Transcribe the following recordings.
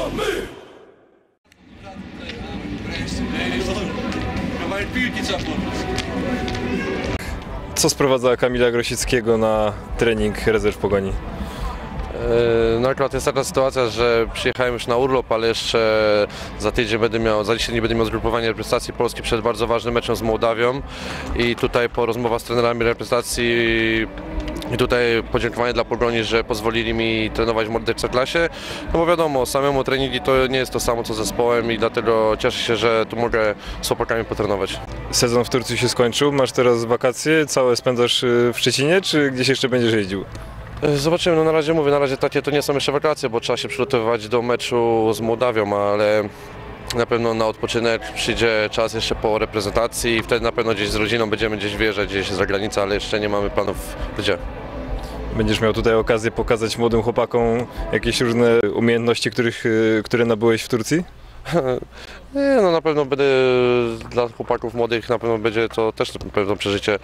my! Kawałek piłki trzeba podnieść. Co sprowadza Kamila Grosickiego na trening rezerw Pogoni? No akurat jest taka sytuacja, że przyjechałem już na urlop, ale jeszcze za 10 dni będę miał zgrupowanie reprezentacji Polski przed bardzo ważnym meczem z Mołdawią i tutaj po rozmowach z trenerami reprezentacji i tutaj podziękowanie dla Pogoni, że pozwolili mi trenować w Ekstraklasie, no bo wiadomo, samemu treningi to nie jest to samo co z zespołem i dlatego cieszę się, że tu mogę z chłopakami potrenować. Sezon w Turcji się skończył, masz teraz wakacje, całe spędzasz w Szczecinie, czy gdzieś jeszcze będziesz jeździł? Zobaczymy, no na razie mówię, na razie takie to nie są jeszcze wakacje, bo trzeba się przygotowywać do meczu z Mołdawią, ale na pewno na odpoczynek przyjdzie czas jeszcze po reprezentacji i wtedy na pewno gdzieś z rodziną będziemy gdzieś wyjeżdżać, gdzieś za granicę, ale jeszcze nie mamy planów gdzie. Będziesz miał tutaj okazję pokazać młodym chłopakom jakieś różne umiejętności, które nabyłeś w Turcji? Nie, no na pewno będę dla chłopaków młodych, na pewno będzie to też na pewno przeżycie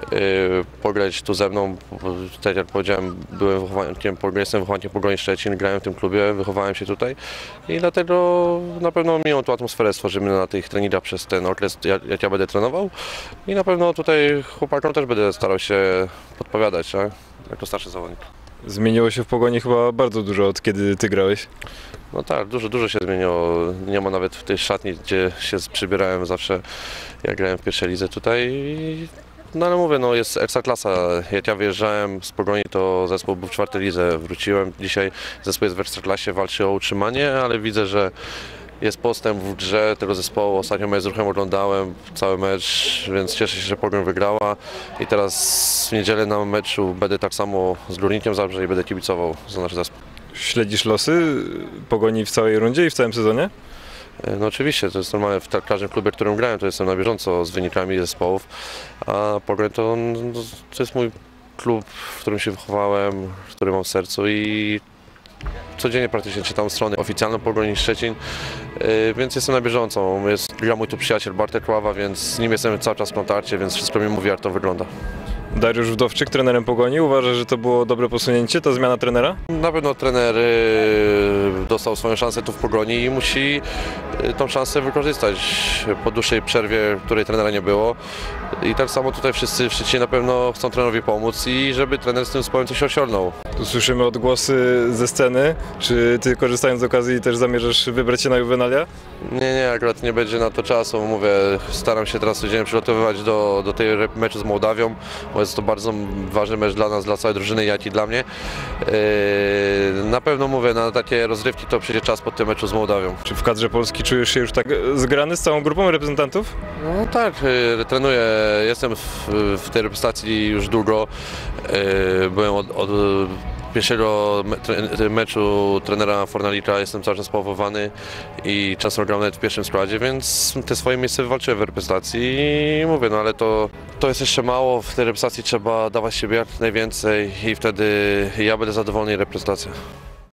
pograć tu ze mną. Tak jak powiedziałem, jestem wychowankiem Pogoni Szczecin, grałem w tym klubie, wychowałem się tutaj i dlatego na pewno miłą tu atmosferę stworzymy na tych treningach przez ten okres, jak ja będę trenował i na pewno tutaj chłopakom też będę starał się podpowiadać, tak? Jako starszy zawodnik. Zmieniło się w Pogoni chyba bardzo dużo od kiedy ty grałeś. No tak, dużo się zmieniło. Nie ma nawet w tej szatni, gdzie się przybierałem zawsze, jak grałem w pierwszej lidze tutaj. No ale mówię, no jest ekstraklasa. Jak ja wyjeżdżałem z Pogoni, to zespół był w czwartej lidze. Wróciłem dzisiaj, zespół jest w ekstraklasie, walczy o utrzymanie, ale widzę, że jest postęp w grze tego zespołu. Ostatnio mecz z Ruchem oglądałem, cały mecz, więc cieszę się, że Pogoń wygrała. I teraz w niedzielę na meczu będę tak samo z Górnikiem Zabrze i będę kibicował za nasz zespół. Śledzisz losy Pogoni w całej rundzie i w całym sezonie? No oczywiście, to jest normalne, w każdym klubie, w którym grałem, to jestem na bieżąco z wynikami zespołów, a Pogoń to jest mój klub, w którym się wychowałem, który mam w sercu i codziennie praktycznie czytam stronę oficjalną Pogoni Szczecin, więc jestem na bieżąco. Gra mój tu przyjaciel Bartek Ława, więc z nim jestem cały czas w kontakcie, więc wszystko mi mówi, jak to wygląda. Dariusz Wdowczyk, trenerem Pogoni, uważa, że to było dobre posunięcie, ta zmiana trenera? Na pewno trener dostał swoją szansę tu w Pogoni i musi tą szansę wykorzystać po dłuższej przerwie, której trenera nie było. I tak samo tutaj wszyscy w Szczecinie na pewno chcą trenerowi pomóc i żeby trener z tym zespołem coś osiągnął. Tu słyszymy odgłosy ze sceny. Czy ty, korzystając z okazji, też zamierzasz wybrać się na Juvenalia? Nie, akurat nie będzie na to czasu. Mówię, staram się teraz codziennie przygotowywać do tej meczu z Mołdawią, bo jest to bardzo ważny mecz dla nas, dla całej drużyny, jak i dla mnie. Na pewno mówię, na takie rozrywki to przyjdzie czas po tym meczu z Mołdawią. Czy w kadrze Polski czujesz się już tak zgrany z całą grupą reprezentantów? No tak, trenuję, jestem w tej reprezentacji już długo. Byłem od pierwszego meczu trenera Fornalika, jestem cały czas powoływany i często gram nawet w pierwszym składzie, więc te swoje miejsce wywalczyłem w reprezentacji i mówię, no ale to jest jeszcze mało, w tej reprezentacji trzeba dawać siebie jak najwięcej i wtedy ja będę zadowolony i reprezentacja.